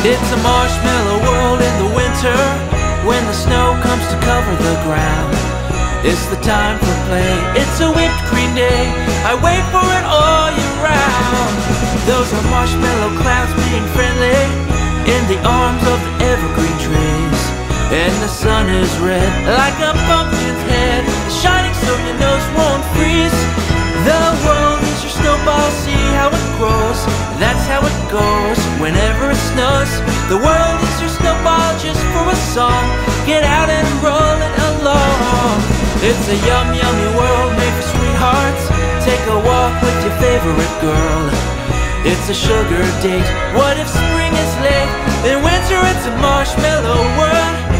It's a marshmallow world in the winter, when the snow comes to cover the ground. It's the time for play, it's a whipped cream day, I wait for it all year round. Those are marshmallow clouds being friendly in the arms of the evergreen trees. And the sun is red like a pumpkin's head, shining so your nose won't freeze. The world is your snowball, see how it grows. That's how it goes whenever it snows. The world is your snowball just for a song. Get out and roll it along. It's a yum yummy world made for sweethearts. Take a walk with your favorite girl. It's a sugar date. What if spring is late? In winter it's a marshmallow world.